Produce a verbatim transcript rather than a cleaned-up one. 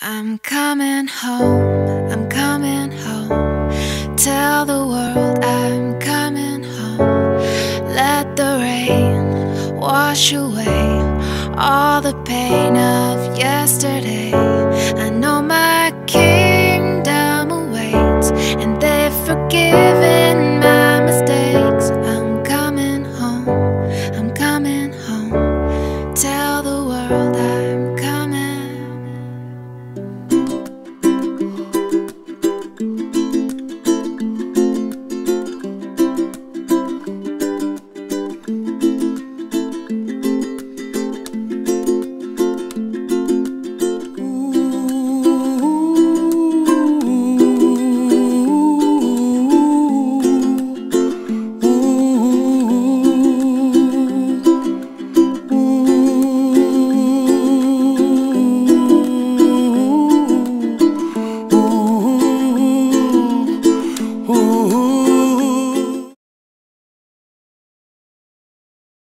I'm coming home, I'm coming home. Tell the world I'm coming home. Let the rain wash away all the pain of yesterday. I know my kingdom awaits, and they've forgiven my mistakes. I'm coming home, I'm coming home. Tell the world I'm coming. Ooh.